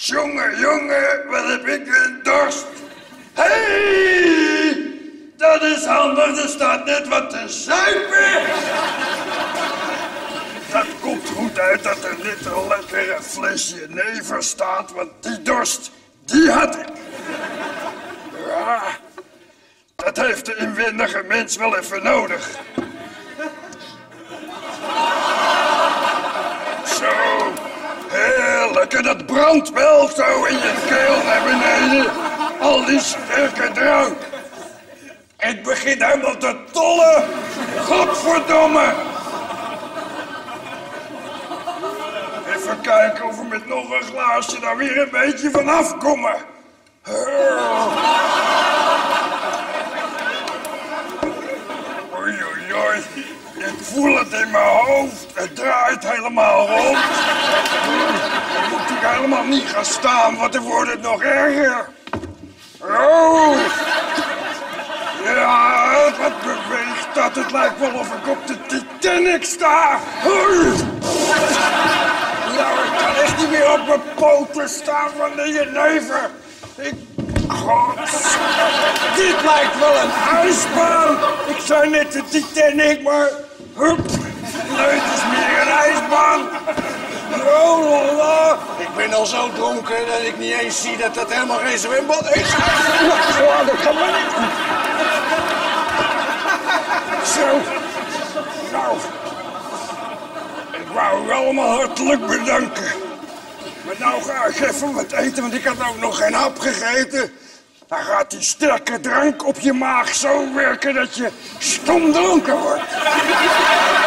Jongen, jongen, wat heb ik een dorst. Hey, dat is handig, er staat net wat te zuipen. Dat komt goed uit dat er net een lekkere flesje never staat, want die dorst, die had ik. Ja, dat heeft de inwendige mens wel even nodig. Zo, heel lekker, dat brandt wel zo in je keel naar beneden. Al die sterke drank. Het begint helemaal te tollen. Godverdomme. Even kijken of we met nog een glaasje daar weer een beetje van afkomen. Oei, oei, oei. Ik voel het in mijn hoofd. Het draait helemaal rond. Dan moet ik helemaal niet gaan staan, want dan wordt het nog erger. Oh! Ja, wat beweegt dat? Het lijkt wel of ik op de Titanic sta. Nou, ik kan echt niet meer op mijn poten staan van de jenever. God, dit lijkt wel een ijsbaan. Ik zei net de Titanic, maar... Hup, nee, het is meer een ijsbaan. Oh, la, la. Ik ben al zo dronken dat ik niet eens zie dat dat helemaal geen zwembad is. Ja, dat kan maar niet. Zo. Nou. Ik wou u allemaal hartelijk bedanken. Maar nou ga ik even wat eten, want ik had ook nog geen hap gegeten. Dan gaat die sterke drank op je maag zo werken dat je stom dronken wordt.